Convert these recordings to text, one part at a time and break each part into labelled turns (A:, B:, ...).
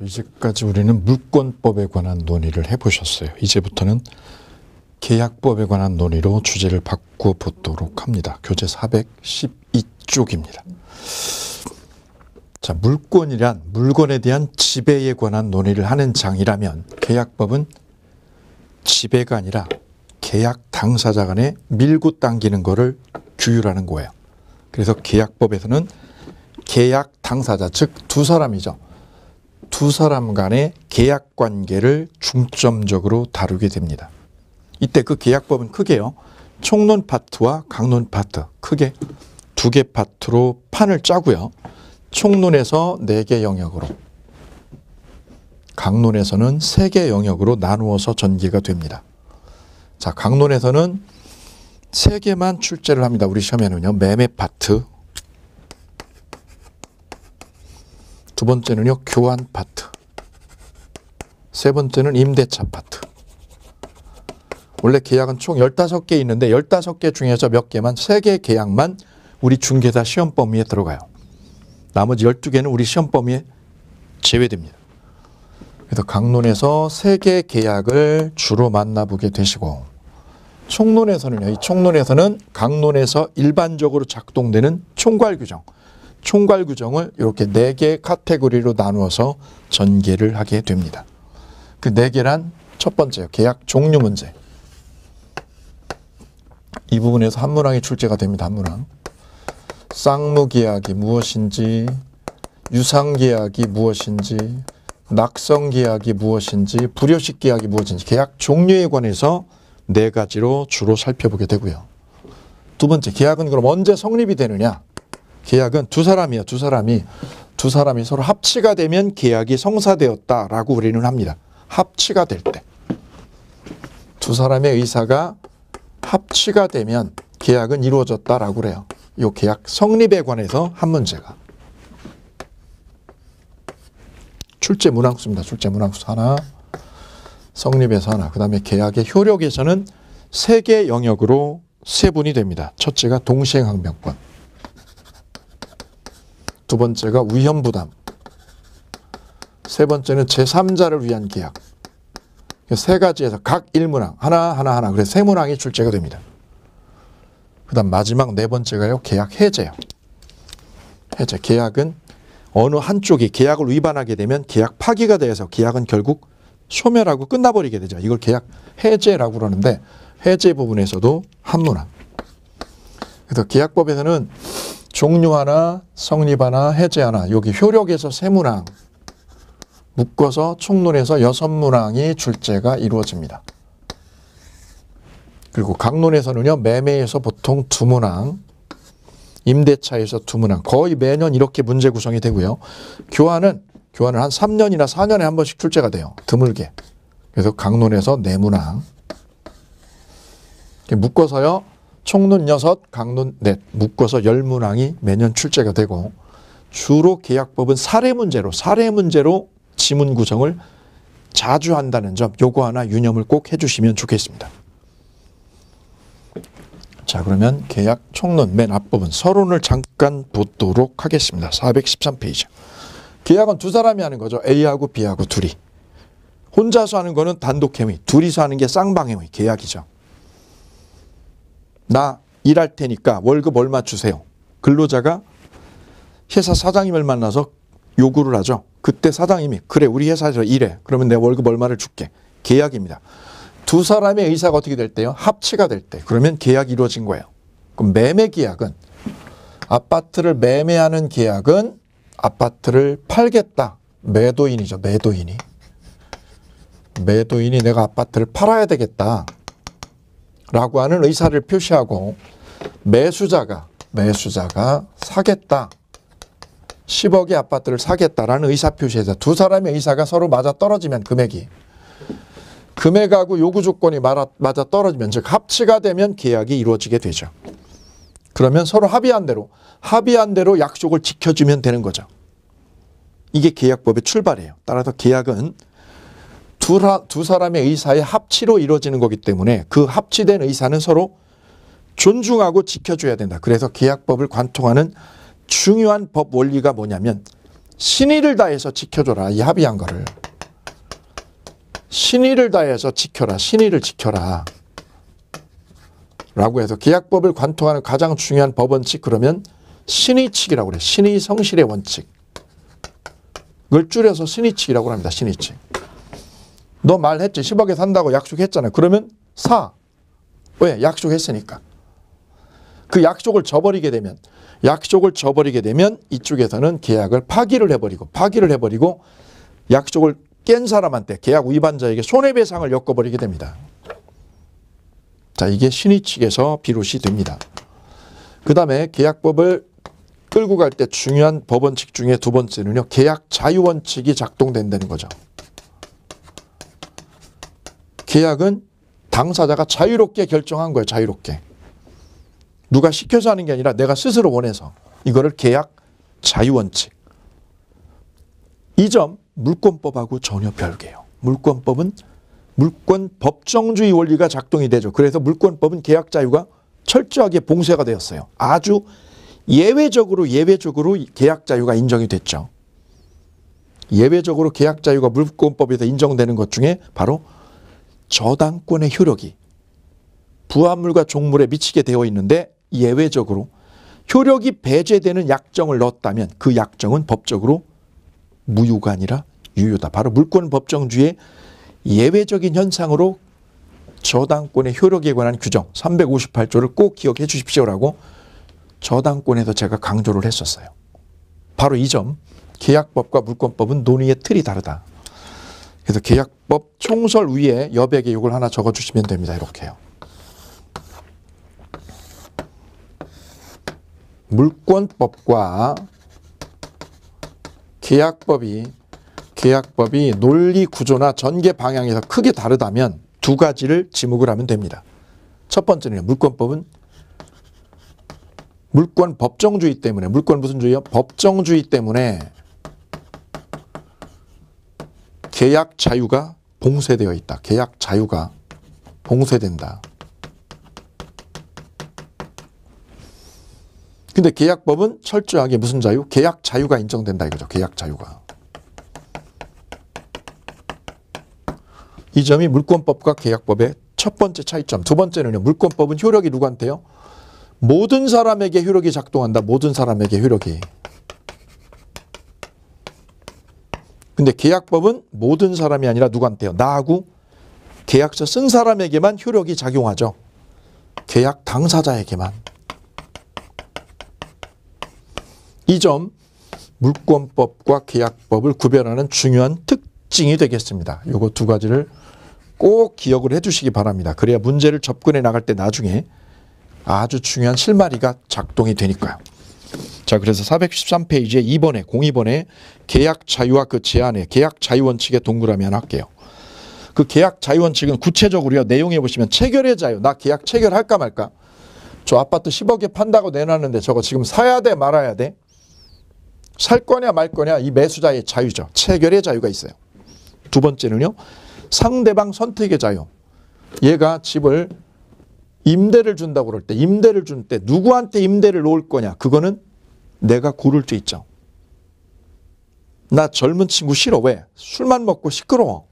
A: 이제까지 우리는 물권법에 관한 논의를 해보셨어요. 이제부터는 계약법에 관한 논의로 주제를 바꿔보도록 합니다. 교재 412쪽입니다. 자, 물권이란 물건에 대한 지배에 관한 논의를 하는 장이라면 계약법은 지배가 아니라 계약 당사자 간에 밀고 당기는 거를 규율하는 거예요. 그래서 계약법에서는 계약 당사자, 즉 두 사람이죠. 두 사람 간의 계약 관계를 중점적으로 다루게 됩니다. 이때 그 계약법은 크게요. 총론 파트와 강론 파트, 크게 두 개 파트로 판을 짜고요. 총론에서 4개 영역으로, 강론에서는 3개 영역으로 나누어서 전개가 됩니다. 자, 강론에서는 3개만 출제를 합니다. 우리 시험에는요. 매매 파트, 두 번째는요. 교환 파트, 세 번째는 임대차 파트. 원래 계약은 총 15개 있는데 15개 중에서 몇 개만, 3개 계약만 우리 중개사 시험 범위에 들어가요. 나머지 12개는 우리 시험 범위에 제외됩니다. 그래서 강론에서 3개 계약을 주로 만나보게 되시고, 총론에서는요. 이 총론에서는 강론에서 일반적으로 작동되는 총괄 규정, 총괄 규정을 이렇게 4개 카테고리로 나누어서 전개를 하게 됩니다. 그 4개란 첫 번째요. 계약 종류 문제. 이 부분에서 한 문항이 출제가 됩니다. 한 문항. 쌍무계약이 무엇인지, 유상계약이 무엇인지, 낙성계약이 무엇인지, 불효식 계약이 무엇인지, 계약 종류에 관해서 4가지로 주로 살펴보게 되고요. 두 번째, 계약은 그럼 언제 성립이 되느냐? 계약은 두 사람이요. 두 사람이 서로 합치가 되면 계약이 성사되었다라고 우리는 합니다. 합치가 될 때. 두 사람의 의사가 합치가 되면 계약은 이루어졌다라고 그래요. 이 계약 성립에 관해서 한 문제가. 출제 문항수입니다. 출제 문항수 하나, 성립에서 하나, 그 다음에 계약의 효력에서는 3개 영역으로 세분이 됩니다. 첫째가 동시행항변권, 두 번째가 위험부담, 세 번째는 제3자를 위한 계약. 3가지에서 각 1문항, 하나, 그래서 3문항이 출제가 됩니다. 그 다음 마지막 4번째가요, 계약 해제요. 해제. 계약은 어느 한쪽이 계약을 위반하게 되면 계약 파기가 돼서 계약은 결국 소멸하고 끝나버리게 되죠. 이걸 계약 해제라고 그러는데, 해제 부분에서도 한 문항. 그래서 계약법에서는 종류 하나, 성립 하나, 해제 하나, 여기 효력에서 3문항, 묶어서 총론에서 6문항이 출제가 이루어집니다. 그리고 강론에서는요, 매매에서 보통 2문항, 임대차에서 2문항, 거의 매년 이렇게 문제 구성이 되고요. 교환은 한 3년이나 4년에 한 번씩 출제가 돼요. 드물게. 그래서 강론에서 4문항. 묶어서요, 총론 6, 강론 4, 묶어서 10문항이 매년 출제가 되고, 주로 계약법은 사례 문제로 지문 구성을 자주 한다는 점, 요거 하나 유념을 꼭 해주시면 좋겠습니다. 자, 그러면 계약 총론 맨 앞부분 서론을 잠깐 보도록 하겠습니다. 413페이지. 계약은 두 사람이 하는 거죠. A하고 B하고 둘이. 혼자서 하는 거는 단독행위, 둘이서 하는 게 쌍방행위, 계약이죠. 나 일할 테니까 월급 얼마 주세요. 근로자가 회사 사장님을 만나서 요구를 하죠. 그때 사장님이 그래 우리 회사에서 일해. 그러면 내 월급 얼마를 줄게. 계약입니다. 두 사람의 의사가 어떻게 될 때요? 합치가 될 때. 그러면 계약이 이루어진 거예요. 그럼 매매 계약은, 아파트를 매매하는 계약은 아파트를 팔겠다. 매도인이죠. 매도인이 내가 아파트를 팔아야 되겠다 라고 하는 의사를 표시하고, 매수자가 사겠다, 10억의 아파트를 사겠다라는 의사표시에서 두 사람의 의사가 서로 맞아 떨어지면, 금액하고 요구 조건이 맞아 떨어지면, 즉 합치가 되면 계약이 이루어지게 되죠. 그러면 서로 합의한 대로 약속을 지켜주면 되는 거죠. 이게 계약법의 출발이에요. 따라서 계약은 두 사람의 의사의 합치로 이루어지는 거기 때문에 그 합치된 의사는 서로 존중하고 지켜줘야 된다. 그래서 계약법을 관통하는 중요한 법 원리가 뭐냐면 신의를 다해서 지켜줘라. 이 합의한 거를. 신의를 다해서 지켜라. 신의를 지켜라. 라고 해서 계약법을 관통하는 가장 중요한 법원칙 그러면 신의칙이라고 그래요. 신의 성실의 원칙. 그걸 줄여서 신의칙이라고 합니다. 신의칙. 너 말했지. 10억에 산다고 약속했잖아. 그러면 사. 왜? 약속했으니까. 그 약속을 저버리게 되면 이쪽에서는 계약을 파기를 해버리고 약속을 깬 사람한테 계약 위반자에게 손해배상을 엮어버리게 됩니다. 자, 이게 신의칙에서 비롯이 됩니다. 그 다음에 계약법을 끌고 갈 때 중요한 법원칙 중에 두 번째는요. 계약 자유원칙이 작동된다는 거죠. 계약은 당사자가 자유롭게 결정한 거예요. 자유롭게. 누가 시켜서 하는 게 아니라 내가 스스로 원해서. 이거를 계약 자유원칙. 이 점 물권법하고 전혀 별개예요. 물권법은 물권 법정주의 원리가 작동이 되죠. 그래서 물권법은 계약 자유가 철저하게 봉쇄가 되었어요. 아주 예외적으로 계약 자유가 인정이 됐죠. 예외적으로 계약 자유가 물권법에서 인정되는 것 중에 바로 저당권의 효력이 부합물과 종물에 미치게 되어 있는데 예외적으로 효력이 배제되는 약정을 넣었다면 그 약정은 법적으로 무효가 아니라 유효다. 바로 물권 법정주의의 예외적인 현상으로 저당권의 효력에 관한 규정 358조를 꼭 기억해 주십시오라고 저당권에서 제가 강조를 했었어요. 바로 이 점, 계약법과 물권법은 논의의 틀이 다르다. 그래서 계약법 총설 위에 여백의 욕을 하나 적어주시면 됩니다. 이렇게요. 물권법과 계약법이 논리 구조나 전개 방향에서 크게 다르다면 두 가지를 지목을 하면 됩니다. 첫 번째는 물권법은 물권 법정주의 때문에 물권 무슨 주의요? 법정주의 때문에 계약 자유가 봉쇄되어 있다. 계약 자유가 봉쇄된다. 근데 계약법은 철저하게 무슨 자유? 계약 자유가 인정된다 이거죠. 계약 자유가. 이 점이 물권법과 계약법의 첫 번째 차이점. 두 번째는요. 물권법은 효력이 누구한테요? 모든 사람에게 효력이 작동한다. 모든 사람에게 효력이. 근데 계약법은 모든 사람이 아니라 누구한테요? 나하고 계약서 쓴 사람에게만 효력이 작용하죠. 계약 당사자에게만. 이 점 물권법과 계약법을 구별하는 중요한 특징이 되겠습니다. 요거 두 가지를 꼭 기억을 해 주시기 바랍니다. 그래야 문제를 접근해 나갈 때 나중에 아주 중요한 실마리가 작동이 되니까요. 자, 그래서 413페이지에 2번에 02번에 계약 자유와 그 제한에 계약 자유 원칙의 동그라미 하나 할게요. 그 계약 자유 원칙은 구체적으로요. 내용에 보시면 체결의 자유. 나 계약 체결할까 말까? 저 아파트 10억에 판다고 내놨는데 저거 지금 사야 돼 말아야 돼? 살 거냐 말 거냐 이 매수자의 자유죠. 체결의 자유가 있어요. 두 번째는요. 상대방 선택의 자유. 얘가 집을 임대를 준다고 그럴 때 임대를 줄 때 누구한테 임대를 놓을 거냐 그거는 내가 고를 수 있죠. 나 젊은 친구 싫어. 왜? 술만 먹고 시끄러워.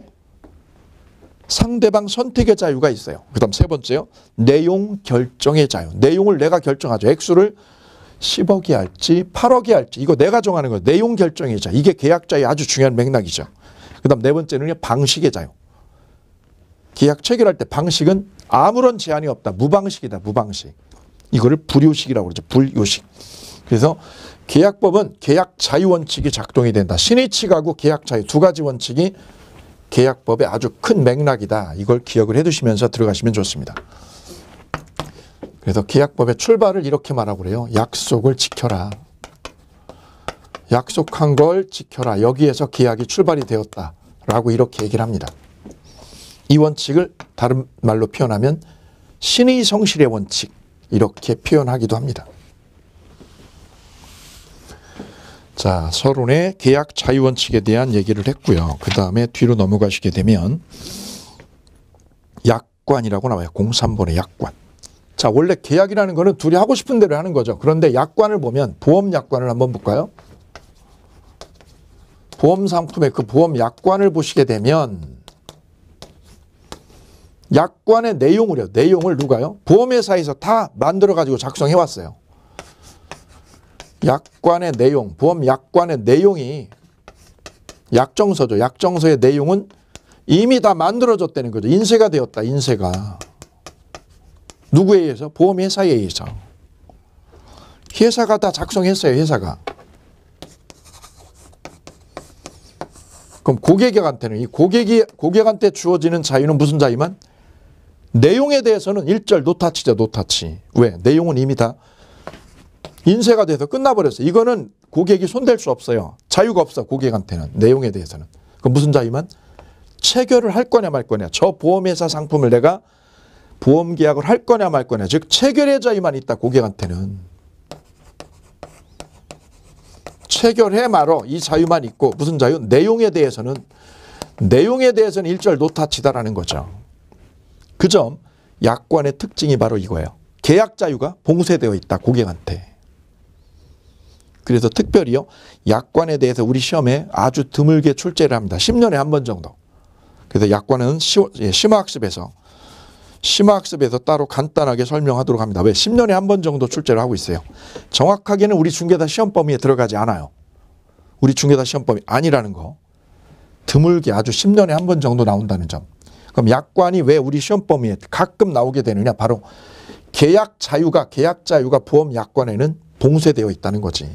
A: 상대방 선택의 자유가 있어요. 그 다음 세 번째요. 내용 결정의 자유. 내용을 내가 결정하죠. 액수를 10억이 할지 8억이 할지 이거 내가 정하는 거예요. 내용 결정의 자유. 이게 계약자의 아주 중요한 맥락이죠. 그 다음 네 번째는요. 방식의 자유. 계약 체결할 때 방식은 아무런 제한이 없다. 무방식이다. 무방식. 이거를 불요식이라고 그러죠. 불요식. 그래서 계약법은 계약 자유 원칙이 작동이 된다. 신의칙하고 계약 자유 두 가지 원칙이 계약법의 아주 큰 맥락이다. 이걸 기억을 해두시면서 들어가시면 좋습니다. 그래서 계약법의 출발을 이렇게 말하고 그래요. 약속을 지켜라. 약속한 걸 지켜라. 여기에서 계약이 출발이 되었다라고 이렇게 얘기를 합니다. 이 원칙을 다른 말로 표현하면 신의 성실의 원칙 이렇게 표현하기도 합니다. 자, 서론의 계약 자유 원칙에 대한 얘기를 했고요. 그 다음에 뒤로 넘어가시게 되면 약관이라고 나와요. 03번의 약관. 자, 원래 계약이라는 거는 둘이 하고 싶은 대로 하는 거죠. 그런데 약관을 보면 보험 약관을 한번 볼까요? 보험 상품의 그 보험 약관을 보시게 되면 약관의 내용을 누가요? 보험회사에서 다 만들어가지고 작성해 왔어요. 약관의 내용, 보험 약관의 내용이 약정서죠. 약정서의 내용은 이미 다 만들어졌다는 거죠. 인쇄가 되었다. 인쇄가. 누구에 의해서? 보험회사에 의해서. 회사가 다 작성했어요. 회사가. 그럼 고객한테는 이 고객한테 주어지는 자유는 무슨 자유만? 내용에 대해서는 일절 노타치죠. 노타치. 왜? 내용은 이미 다 인쇄가 돼서 끝나버렸어요. 이거는 고객이 손댈 수 없어요. 자유가 없어. 고객한테는. 내용에 대해서는. 그럼 무슨 자유만? 체결을 할 거냐 말 거냐. 저 보험회사 상품을 내가 보험계약을 할 거냐 말 거냐. 즉 체결의 자유만 있다. 고객한테는. 체결해 말어. 이 자유만 있고 무슨 자유? 내용에 대해서는 일절 노타치다라는 거죠. 그 점 약관의 특징이 바로 이거예요. 계약 자유가 봉쇄되어 있다. 고객한테. 그래서 특별히요. 약관에 대해서 우리 시험에 아주 드물게 출제를 합니다. 10년에 한 번 정도. 그래서 약관은 심화학습에서 따로 간단하게 설명하도록 합니다. 왜? 10년에 한 번 정도 출제를 하고 있어요. 정확하게는 우리 중개사 시험 범위에 들어가지 않아요. 우리 중개사 시험 범위 아니라는 거. 드물게 아주 10년에 한 번 정도 나온다는 점. 그럼 약관이 왜 우리 시험 범위에 가끔 나오게 되느냐? 바로 계약 자유가 보험 약관에는 봉쇄되어 있다는 거지.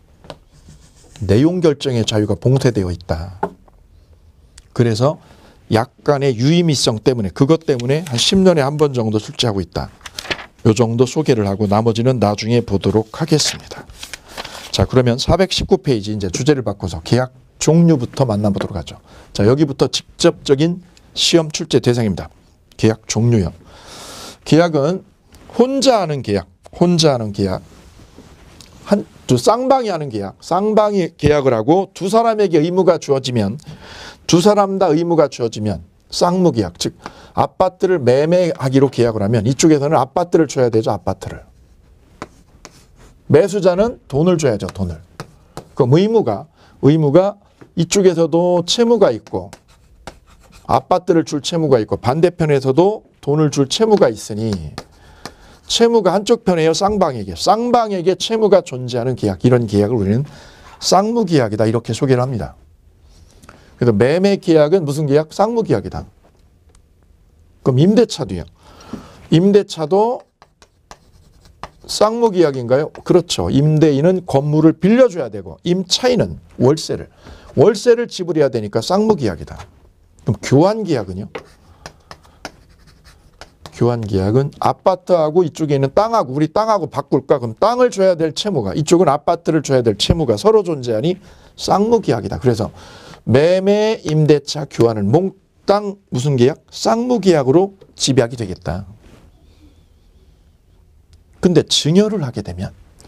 A: 내용 결정의 자유가 봉쇄되어 있다. 그래서 약간의 유의미성 때문에 그것 때문에 한 10년에 한 번 정도 출제하고 있다. 요 정도 소개를 하고 나머지는 나중에 보도록 하겠습니다. 자, 그러면 419페이지 이제 주제를 바꿔서 계약 종류부터 만나보도록 하죠. 자, 여기부터 직접적인 시험 출제 대상입니다. 계약 종류요. 계약은 혼자 하는 계약. 쌍방이 하는 계약. 쌍방이 계약을 하고 두 사람에게 의무가 주어지면 쌍무계약. 즉 아파트를 매매하기로 계약을 하면 이쪽에서는 아파트를 줘야 되죠. 아파트를. 매수자는 돈을 줘야죠. 돈을. 그럼 의무가 이쪽에서도 채무가 있고 아파트를 줄 채무가 있고 반대편에서도 돈을 줄 채무가 있으니 채무가 한쪽 편에요. 쌍방에게 채무가 존재하는 계약. 이런 계약을 우리는 쌍무계약이다. 이렇게 소개를 합니다. 그래서 매매 계약은 무슨 계약? 쌍무계약이다. 그럼 임대차도요. 임대차도 쌍무계약인가요? 그렇죠. 임대인은 건물을 빌려줘야 되고 임차인은 월세를 지불해야 되니까 쌍무계약이다. 그럼 교환계약은요? 교환계약은 아파트하고 이쪽에 있는 땅하고 우리 땅하고 바꿀까? 그럼 땅을 줘야 될 채무가 이쪽은 아파트를 줘야 될 채무가 서로 존재하니 쌍무계약이다. 그래서 매매, 임대차, 교환은 몽땅 무슨 계약? 쌍무계약으로 집약이 되겠다. 근데 증여를 하게 되면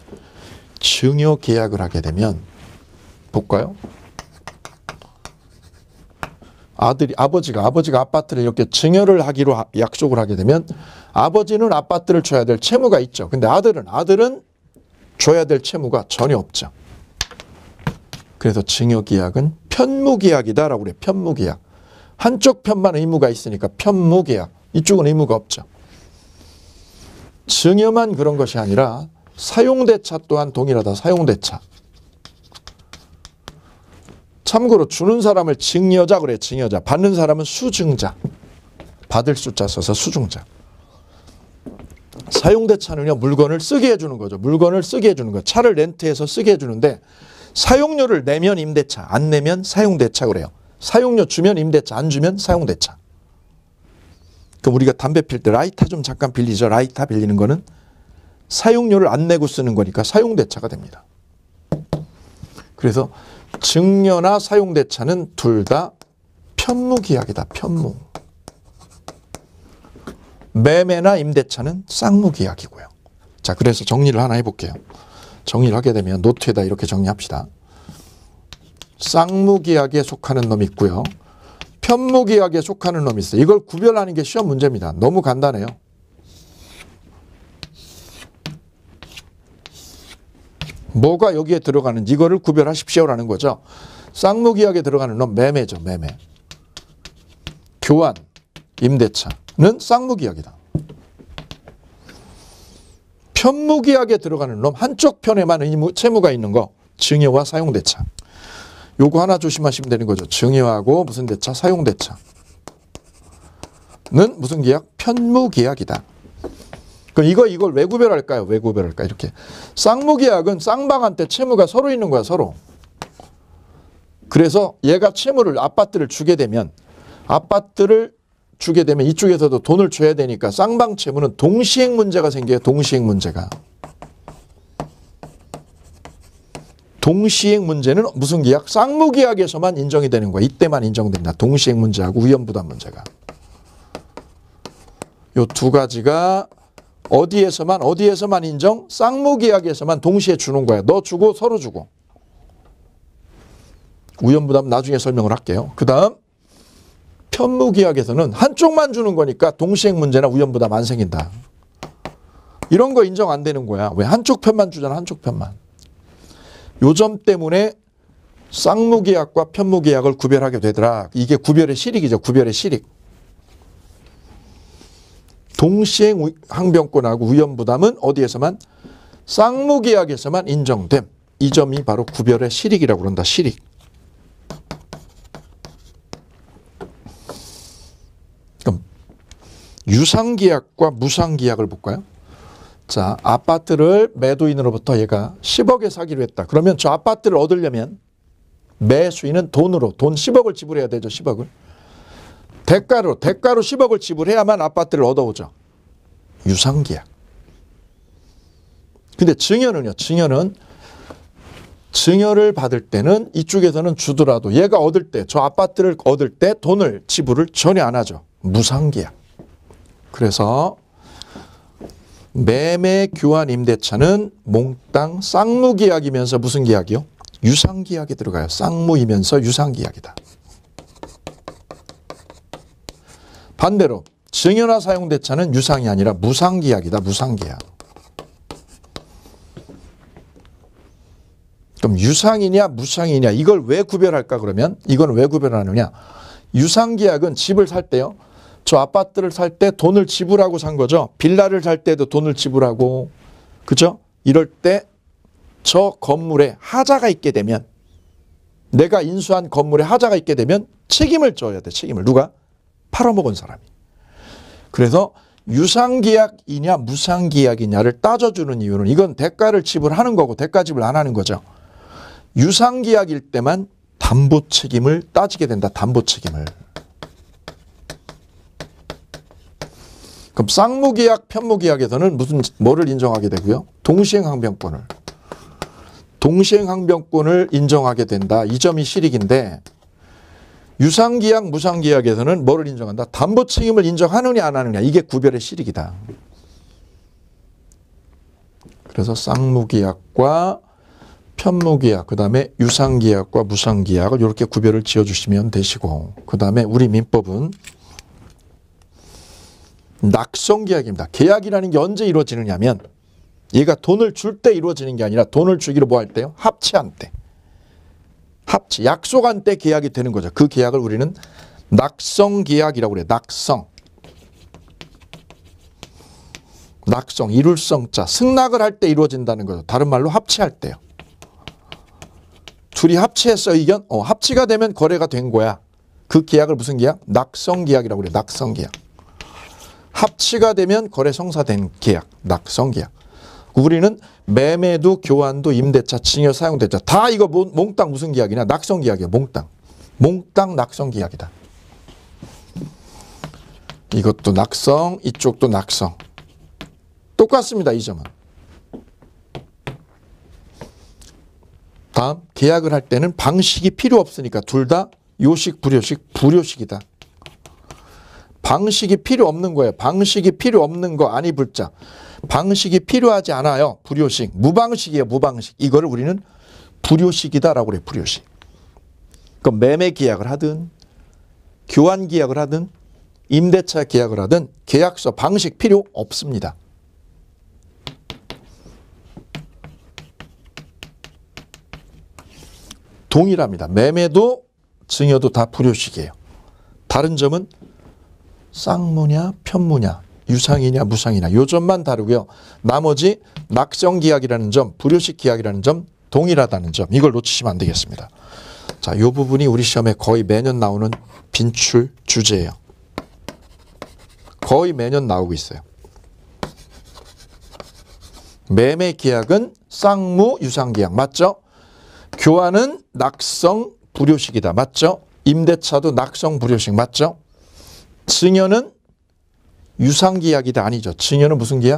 A: 증여계약을 하게 되면 볼까요? 아버지가 아파트를 이렇게 증여를 하기로 약속을 하게 되면 아버지는 아파트를 줘야 될 채무가 있죠. 근데 아들은 줘야 될 채무가 전혀 없죠. 그래서 증여계약은 편무계약이다라고 그래요. 편무계약. 한쪽 편만 의무가 있으니까 편무계약. 이쪽은 의무가 없죠. 증여만 그런 것이 아니라 사용대차 또한 동일하다. 사용대차. 참고로 주는 사람을 증여자 그래. 증여자. 받는 사람은 수증자. 받을 숫자 써서 수증자. 사용대차는요. 물건을 쓰게 해주는 거죠. 물건을 쓰게 해주는 거. 차를 렌트해서 쓰게 해주는데 사용료를 내면 임대차, 안 내면 사용대차 그래요. 사용료 주면 임대차, 안 주면 사용대차. 그럼 우리가 담배 필 때 라이터 좀 잠깐 빌리죠. 라이터 빌리는 거는 사용료를 안 내고 쓰는 거니까 사용대차가 됩니다. 그래서 증여나 사용대차는 둘 다 편무계약이다. 편무. 매매나 임대차는 쌍무계약이고요. 자, 그래서 정리를 하나 해볼게요. 정리를 하게 되면 노트에다 이렇게 정리합시다. 쌍무계약에 속하는 놈이 있고요. 편무계약에 속하는 놈이 있어요. 이걸 구별하는 게 시험 문제입니다. 너무 간단해요. 뭐가 여기에 들어가는지 이거를 구별하십시오라는 거죠. 쌍무계약에 들어가는 놈 매매죠. 매매. 교환, 임대차는 쌍무계약이다. 편무계약에 들어가는 놈 한쪽 편에만 채무가 있는 거 증여와 사용대차. 요거 하나 조심하시면 되는 거죠. 증여하고 무슨 대차? 사용대차. 는 무슨 계약? 편무계약이다. 그럼 이걸 왜 구별할까요? 왜 구별할까? 이렇게. 쌍무계약은 쌍방한테 채무가 서로 있는 거야, 서로. 그래서 얘가 채무를, 아파트를 주게 되면 이쪽에서도 돈을 줘야 되니까 쌍방 채무는 동시행 문제가 생겨요. 동시행 문제가. 동시행 문제는 무슨 계약? 쌍무계약에서만 인정이 되는 거야. 이때만 인정된다. 동시행 문제하고 위험부담 문제가. 요 두 가지가 어디에서만 인정? 쌍무계약에서만 동시에 주는 거야. 너 주고 서로 주고. 위험부담 나중에 설명을 할게요. 그 다음 편무계약에서는 한쪽만 주는 거니까 동시행 문제나 위험부담 안 생긴다. 이런 거 인정 안 되는 거야. 왜? 한쪽 편만 주잖아. 한쪽 편만. 요 점 때문에 쌍무계약과 편무계약을 구별하게 되더라. 이게 구별의 실익이죠. 구별의 실익. 동시행 항변권하고 위험부담은 어디에서만? 쌍무계약에서만 인정됨. 이 점이 바로 구별의 실익이라고 그런다. 실익. 그럼 유상계약과 무상계약을 볼까요? 자, 아파트를 매도인으로부터 얘가 10억에 사기로 했다. 그러면 저 아파트를 얻으려면 매수인은 돈 10억을 지불해야 되죠. 10억을. 대가로 10억을 지불해야만 아파트를 얻어오죠. 유상계약. 근데 증여는요. 증여를 받을 때는 이쪽에서는 주더라도 얘가 얻을 때, 저 아파트를 얻을 때 돈을 지불을 전혀 안 하죠. 무상계약. 그래서 매매, 교환, 임대차는 몽땅 쌍무계약이면서 무슨 계약이요? 유상계약에 들어가요. 쌍무이면서 유상계약이다. 반대로 증여나 사용대차는 유상이 아니라 무상계약이다. 무상계약. 그럼 유상이냐 무상이냐 이걸 왜 구별할까 그러면? 이건 왜 구별하느냐? 유상계약은 집을 살 때요. 저 아파트를 살 때 돈을 지불하고 산 거죠. 빌라를 살 때도 돈을 지불하고. 그죠? 이럴 때 저 건물에 하자가 있게 되면 내가 인수한 건물에 하자가 있게 되면 책임을 져야 돼. 책임을. 누가? 팔아먹은 사람이. 그래서 유상계약이냐 무상계약이냐를 따져주는 이유는 이건 대가를 지불하는 거고 대가 지불 안 하는 거죠. 유상계약일 때만 담보 책임을 따지게 된다. 담보 책임을. 그럼 쌍무계약, 편무계약에서는 뭐를 인정하게 되고요? 동시행항변권을 인정하게 된다. 이 점이 실익인데 유상계약, 무상계약에서는 뭐를 인정한다? 담보 책임을 인정하느냐 안 하느냐. 이게 구별의 실익이다. 그래서 쌍무계약과 편무계약, 그 다음에 유상계약과 무상계약을 이렇게 구별을 지어주시면 되시고, 그 다음에 우리 민법은 낙성계약입니다. 계약이라는 게 언제 이루어지느냐면 얘가 돈을 줄 때 이루어지는 게 아니라 돈을 주기로 뭐 할 때요? 합치한 때. 약속한 때 계약이 되는 거죠. 그 계약을 우리는 낙성계약이라고 그래요. 낙성, 이룰성자. 승낙을 할 때 이루어진다는 거죠. 다른 말로 합치할 때요. 둘이 합치했어 의견? 합치가 되면 거래가 된 거야. 그 계약을 무슨 계약? 낙성계약이라고 그래요. 낙성계약. 합치가 되면 거래 성사된 계약. 낙성계약. 우리는 매매도 교환도 임대차, 증여, 사용대차 다 이거 몽땅 무슨 계약이냐? 낙성계약이야. 몽땅 낙성계약이다. 이것도 낙성, 이쪽도 낙성. 똑같습니다. 이 점은. 다음 계약을 할 때는 방식이 필요 없으니까 둘 다 요식, 불요식이다. 방식이 필요 없는 거예요. 방식이 필요 없는 거 아니 불자. 방식이 필요하지 않아요. 불요식. 무방식이에요. 무방식. 이거를 우리는 불요식이다라고 그래요. 불요식. 그럼 매매 계약을 하든 교환 계약을 하든 임대차 계약을 하든 계약서 방식 필요 없습니다. 동일합니다. 매매도 증여도 다 불효식이에요. 다른 점은 쌍무냐 편무냐 유상이냐 무상이냐 요 점만 다르고요. 나머지 낙정계약이라는 점, 불효식 계약이라는 점 동일하다는 점 이걸 놓치시면 안 되겠습니다. 자, 이 부분이 우리 시험에 거의 매년 나오는 빈출 주제예요. 거의 매년 나오고 있어요. 매매 계약은 쌍무 유상 계약 맞죠? 교환은 낙성 불효식이다 맞죠? 임대차도 낙성 불효식 맞죠? 증여는 유상 계약이다 아니죠. 증여는 무슨 계약?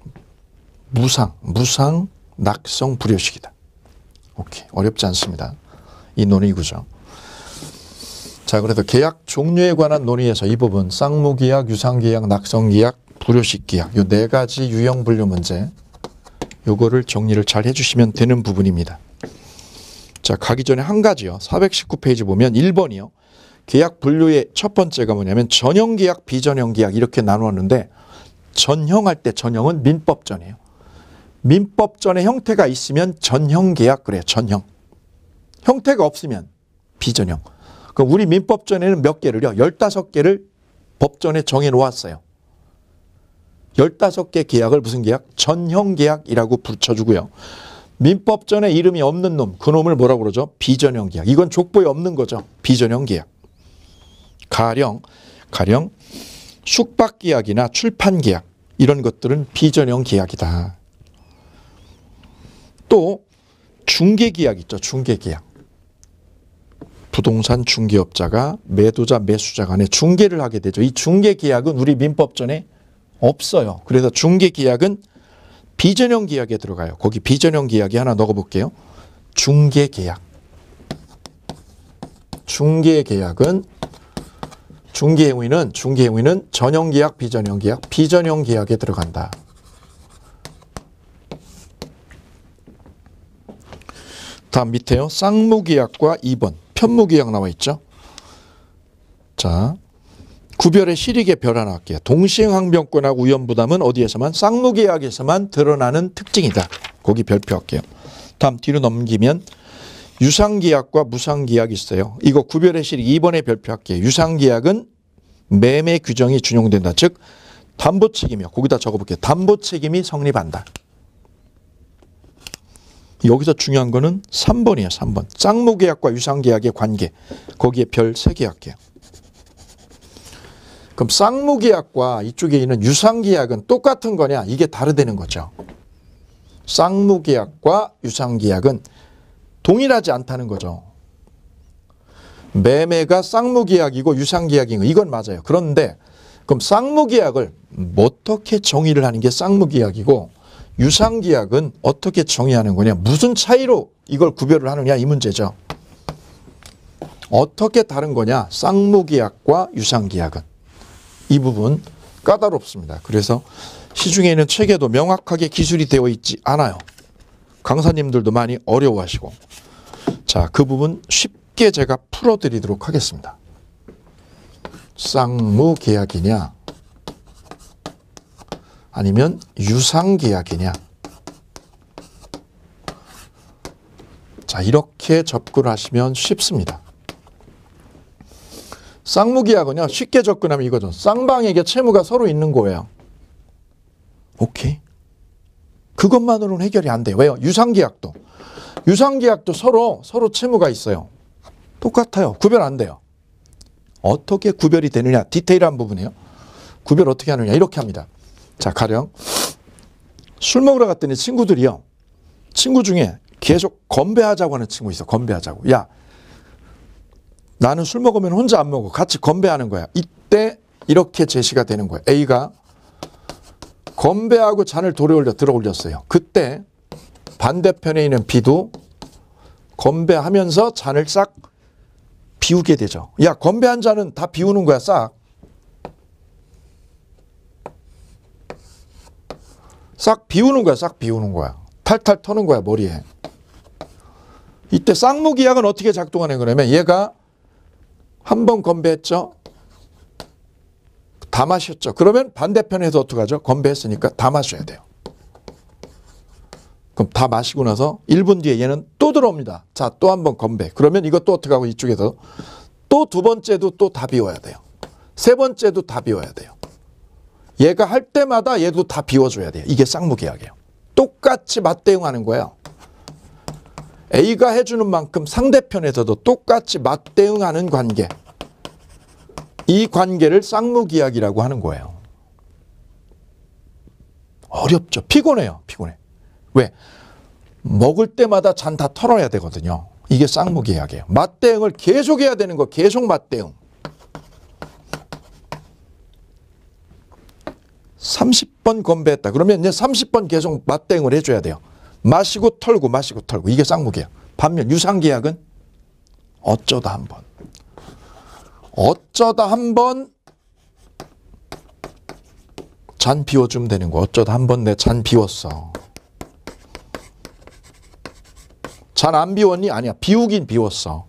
A: 무상 낙성 불효식이다. 오케이, 어렵지 않습니다. 이 논의 구조. 자, 그래도 계약 종류에 관한 논의에서 이 부분 쌍무 계약, 유상 계약, 낙성 계약, 불효식 계약 요 네 가지 유형 분류 문제 요거를 정리를 잘 해주시면 되는 부분입니다. 자, 가기 전에 한 가지요. 419페이지 보면 1번이요. 계약 분류의 첫 번째가 뭐냐면 전형 계약, 비전형 계약 이렇게 나누었는데 전형할 때 전형은 민법전이에요. 민법전의 형태가 있으면 전형 계약 그래요. 전형. 형태가 없으면 비전형. 그럼 우리 민법전에는 몇 개를요? 15개를 법전에 정해 놓았어요. 15개 계약을 무슨 계약? 전형 계약이라고 붙여주고요. 민법전에 이름이 없는 놈, 그 놈을 뭐라고 그러죠? 비전형 계약. 이건 족보에 없는 거죠. 비전형 계약. 가령 숙박 계약이나 출판 계약 이런 것들은 비전형 계약이다. 또 중개 계약 있죠. 중개 계약. 부동산 중개업자가 매도자 매수자 간에 중개를 하게 되죠. 이 중개 계약은 우리 민법전에 없어요. 그래서 중개 계약은 비전형 계약에 들어가요. 거기 비전형 계약이 하나 넣어볼게요. 중개 계약. 중개 계약은 중개 행위는 전형 계약, 비전형 계약, 비전형 계약에 들어간다. 다음 밑에요. 쌍무 계약과 2번 편무 계약 나와 있죠. 자, 구별의 실익의 별 하나 할게요. 동시행항변권하고 우연부담은 어디에서만? 쌍무 계약에서만 드러나는 특징이다. 거기 별표할게요. 다음 뒤로 넘기면 유상계약과 무상계약이 있어요. 이거 구별의 실익 2번에 별표할게요. 유상계약은 매매 규정이 준용된다. 즉 담보책임이요. 거기다 적어볼게요. 담보책임이 성립한다. 여기서 중요한 거는 3번이에요. 3번. 쌍무계약과 유상계약의 관계. 거기에 별 3개 할게요. 그럼 쌍무계약과 이쪽에 있는 유상계약은 똑같은 거냐? 이게 다르다는 거죠. 쌍무계약과 유상계약은 동일하지 않다는 거죠. 매매가 쌍무계약이고 유상계약인 거 이건 맞아요. 그런데 그럼 쌍무계약을 어떻게 정의를 하는 게 쌍무계약이고 유상계약은 어떻게 정의하는 거냐? 무슨 차이로 이걸 구별을 하느냐 이 문제죠. 어떻게 다른 거냐? 쌍무계약과 유상계약은. 이 부분 까다롭습니다. 그래서 시중에 있는 책에도 명확하게 기술이 되어 있지 않아요. 강사님들도 많이 어려워하시고. 자, 그 부분 쉽게 제가 풀어드리도록 하겠습니다. 쌍무계약이냐 아니면 유상계약이냐. 자, 이렇게 접근을 하시면 쉽습니다. 쌍무계약은요, 쉽게 접근하면 이거죠. 쌍방에게 채무가 서로 있는 거예요. 오케이. 그것만으로는 해결이 안 돼요. 왜요? 유상계약도 서로 채무가 있어요. 똑같아요. 구별 안 돼요. 어떻게 구별이 되느냐? 디테일한 부분이에요. 구별 어떻게 하느냐? 이렇게 합니다. 자, 가령 술 먹으러 갔더니 친구들이요. 친구 중에 계속 건배하자고 하는 친구 있어. 건배하자고. 야, 나는 술 먹으면 혼자 안 먹어. 같이 건배하는 거야. 이때 이렇게 제시가 되는 거야. A가 건배하고 잔을 들어 올렸어요. 그때 반대편에 있는 B도 건배하면서 잔을 싹 비우게 되죠. 야, 건배한 잔은 다 비우는 거야. 싹 비우는 거야. 싹 비우는 거야. 탈탈 터는 거야. 머리에. 이때 쌍무계약은 어떻게 작동하는 거냐면 얘가 한 번 건배했죠. 다 마셨죠. 그러면 반대편에서 어떡하죠? 건배했으니까 다 마셔야 돼요. 그럼 다 마시고 나서 1분 뒤에 얘는 또 또 들어옵니다. 자, 또 한 번 건배. 그러면 이것도 어떻게 하고 이쪽에서 또 두 번째도 또 다 비워야 돼요. 세 번째도 다 비워야 돼요. 얘가 할 때마다 얘도 다 비워줘야 돼요. 이게 쌍무계약이에요. 똑같이 맞대응하는 거예요. A가 해주는 만큼 상대편에서도 똑같이 맞대응하는 관계. 이 관계를 쌍무계약이라고 하는 거예요. 어렵죠. 피곤해요. 피곤해. 왜? 먹을 때마다 잔 다 털어야 되거든요. 이게 쌍무계약이에요. 맞대응을 계속 해야 되는 거. 계속 맞대응. 30번 건배했다. 그러면 이제 30번 계속 맞대응을 해줘야 돼요. 마시고 털고 마시고 털고. 이게 쌍무계약. 반면 유상계약은 어쩌다 한 번. 어쩌다 한 번 잔 비워주면 되는 거. 어쩌다 한 번 내 잔 비웠어. 잔 안 비웠니? 아니야. 비우긴 비웠어.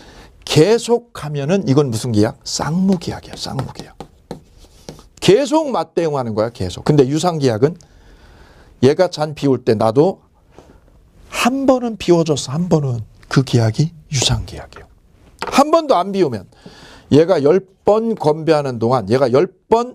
A: 계속하면은 이건 무슨 계약? 쌍무계약이야. 쌍무계약. 계속 맞대응하는 거야. 계속. 근데 유상계약은 얘가 잔 비울 때 나도 한 번은 비워줬어. 한 번은. 그 계약이 유상계약이에요. 한 번도 안 비우면 얘가 10번 건배하는 동안 얘가 10번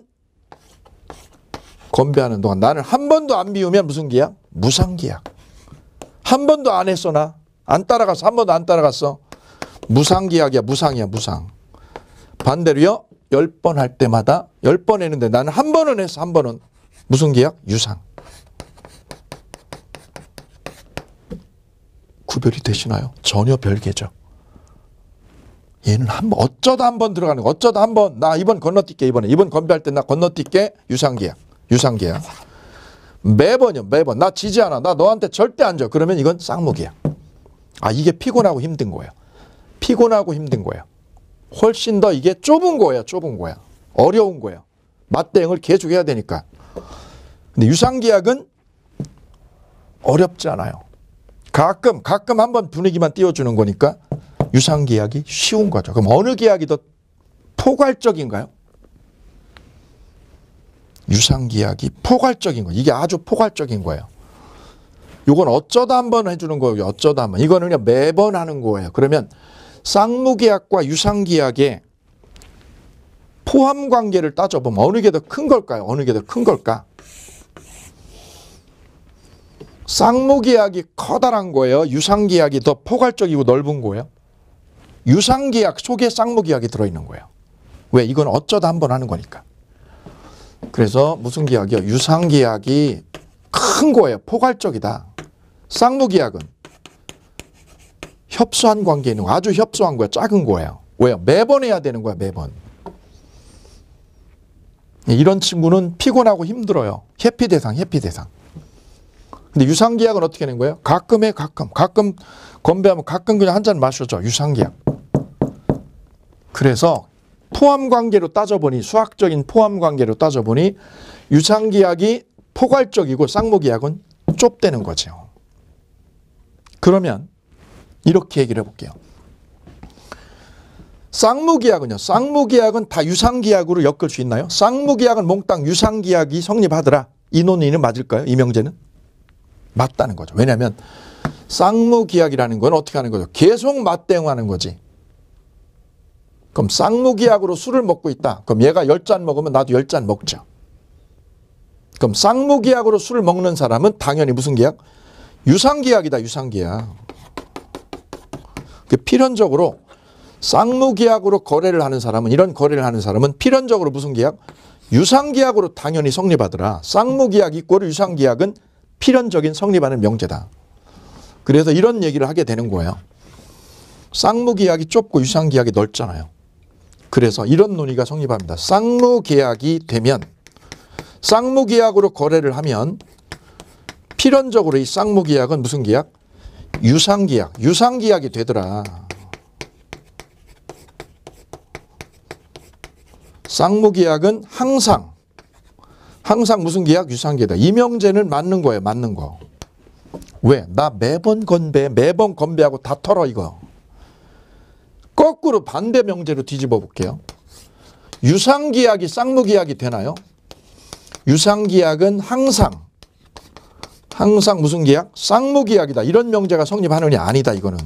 A: 건배하는 동안 나는 한 번도 안 비우면 무슨 계약? 무상계약. 한 번도 안 했어 나. 안 따라갔어. 한 번도 안 따라갔어. 무상계약이야. 무상이야. 무상. 반대로요. 10번 할 때마다 10번 했는데 나는 한 번은 했어. 한 번은. 무슨 계약? 유상. 구별이 되시나요? 전혀 별개죠. 얘는 한 번, 어쩌다 한 번 들어가는 거. 어쩌다 한 번, 나 이번 건너뛸게, 이번에. 이번 건배할 때 나 건너뛸게. 유상계약. 유상계약. 매번이요, 매번. 나 지지 않아. 나 너한테 절대 안 줘. 그러면 이건 쌍무계약. 아, 이게 피곤하고 힘든 거예요. 피곤하고 힘든 거예요. 훨씬 더 이게 좁은 거예요, 좁은 거야. 어려운 거예요. 맞대응을 계속 해야 되니까. 근데 유상계약은 어렵지 않아요. 가끔 한번 분위기만 띄워주는 거니까 유상계약이 쉬운 거죠. 그럼 어느 계약이 더 포괄적인가요? 유상계약이 포괄적인 거예요. 이게 아주 포괄적인 거예요. 이건 어쩌다 한번 해주는 거예요. 어쩌다 한번. 이거는 그냥 매번 하는 거예요. 그러면 쌍무계약과 유상계약의 포함관계를 따져보면 어느 게 더 큰 걸까요? 어느 게 더 큰 걸까? 쌍무계약이 커다란 거예요. 유상계약이 더 포괄적이고 넓은 거예요. 유상계약 속에 쌍무계약이 들어있는 거예요. 왜? 이건 어쩌다 한번 하는 거니까. 그래서 무슨 계약이요? 유상계약이 큰 거예요. 포괄적이다. 쌍무계약은 협소한 관계에 있는 거. 아주 협소한 거예요. 작은 거예요. 왜요? 매번 해야 되는 거야. 매번. 이런 친구는 피곤하고 힘들어요. 회피 대상, 회피 대상. 근데 유상계약은 어떻게 하는 거예요? 가끔 해, 가끔. 가끔 건배하면 가끔 그냥 한 잔 마셔줘. 유상계약. 그래서 포함관계로 따져보니, 수학적인 포함관계로 따져보니 유상계약이 포괄적이고 쌍무계약은 좁다는 거죠. 그러면 이렇게 얘기를 해볼게요. 쌍무계약은요. 쌍무계약은 다 유상계약으로 엮을 수 있나요? 쌍무계약은 몽땅 유상계약이 성립하더라. 이 논의는 맞을까요? 이 명제는? 맞다는 거죠. 왜냐하면 쌍무계약이라는 건 어떻게 하는 거죠? 계속 맞대응하는 거지. 그럼 쌍무계약으로 술을 먹고 있다. 그럼 얘가 10잔 먹으면 나도 10잔 먹죠. 그럼 쌍무계약으로 술을 먹는 사람은 당연히 무슨 계약? 유상계약이다. 유상계약. 필연적으로 쌍무계약으로 거래를 하는 사람은, 이런 거래를 하는 사람은 필연적으로 무슨 계약? 유상계약으로 당연히 성립하더라. 쌍무계약 이꼬르 유상계약은 필연적인 성립하는 명제다. 그래서 이런 얘기를 하게 되는 거예요. 쌍무계약이 좁고 유상계약이 넓잖아요. 그래서 이런 논의가 성립합니다. 쌍무계약이 되면, 쌍무계약으로 거래를 하면 필연적으로 이 쌍무계약은 무슨 계약? 유상계약, 유상계약이 되더라. 쌍무계약은 항상 무슨 계약? 유상계약이다. 이 명제는 맞는 거예요. 맞는 거. 왜? 나 매번 건배하고 다 털어 이거. 거꾸로 반대 명제로 뒤집어 볼게요. 유상계약이 쌍무계약이 되나요? 유상계약은 항상 항상 무슨 계약? 쌍무계약이다. 이런 명제가 성립하느냐? 아니다. 이거는.